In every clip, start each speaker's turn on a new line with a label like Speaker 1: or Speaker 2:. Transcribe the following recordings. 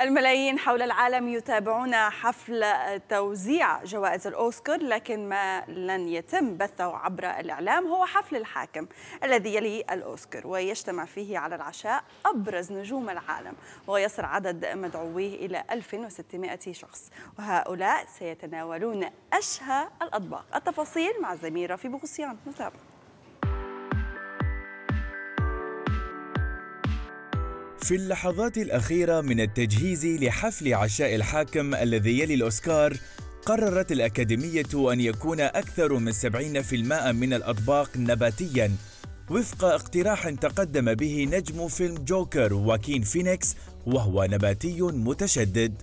Speaker 1: الملايين حول العالم يتابعون حفل توزيع جوائز الأوسكار، لكن ما لن يتم بثه عبر الإعلام هو حفل الحاكم الذي يلي الأوسكار، ويجتمع فيه على العشاء أبرز نجوم العالم، ويصل عدد مدعويه إلى 1600 شخص، وهؤلاء سيتناولون أشهى الأطباق. التفاصيل مع الزميل رافي بوغسيان. نتابع.
Speaker 2: في اللحظات الأخيرة من التجهيز لحفل عشاء الحاكم الذي يلي الأوسكار، قررت الأكاديمية أن يكون أكثر من 70% من الأطباق نباتياً، وفق اقتراح تقدم به نجم فيلم جوكر واكين فينيكس، وهو نباتي متشدد.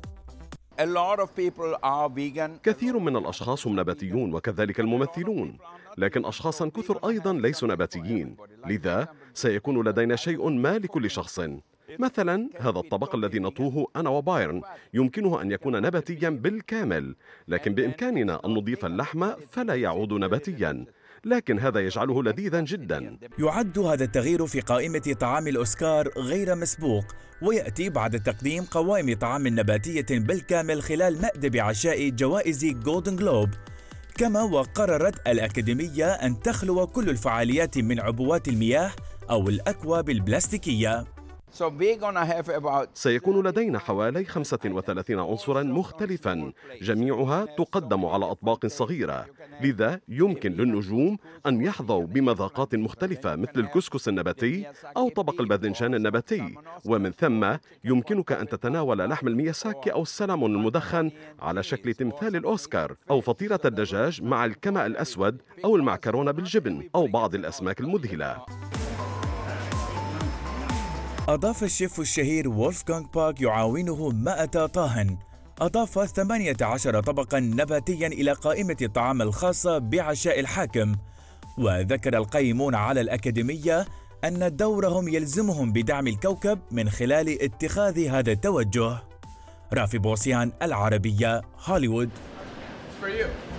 Speaker 3: كثير من الأشخاص هم نباتيون وكذلك الممثلون، لكن أشخاصا كثر أيضا ليسوا نباتيين، لذا سيكون لدينا شيء ما لكل شخص. مثلا هذا الطبق الذي نطوه أنا وبايرن يمكنه أن يكون نباتيا بالكامل، لكن بإمكاننا أن نضيف اللحم فلا يعود نباتيا، لكن هذا يجعله لذيذا جدا.
Speaker 2: يعد هذا التغيير في قائمة طعام الأوسكار غير مسبوق، ويأتي بعد تقديم قوائم طعام نباتية بالكامل خلال مأدب عشاء جوائز جولدن جلوب. كما وقررت الأكاديمية أن تخلو كل الفعاليات من عبوات المياه أو الأكواب البلاستيكية.
Speaker 3: سيكون لدينا حوالي 35 عنصرا مختلفا، جميعها تقدم على أطباق صغيرة، لذا يمكن للنجوم أن يحظوا بمذاقات مختلفة مثل الكسكس النباتي أو طبق الباذنجان النباتي، ومن ثم يمكنك أن تتناول لحم المياساكي أو السلمون المدخن على شكل تمثال الأوسكار، أو فطيرة الدجاج مع الكمأ الأسود أو المعكرونة بالجبن أو بعض الأسماك المذهلة.
Speaker 2: أضاف الشيف الشهير وولفغانغ باك يعاونه 100 طاهٍ، أضاف 18 طبقاً نباتياً إلى قائمة الطعام الخاصة بعشاء الحاكم. وذكر القائمون على الأكاديمية أن دورهم يلزمهم بدعم الكوكب من خلال اتخاذ هذا التوجه. رافي بوغسيان، العربية، هوليوود.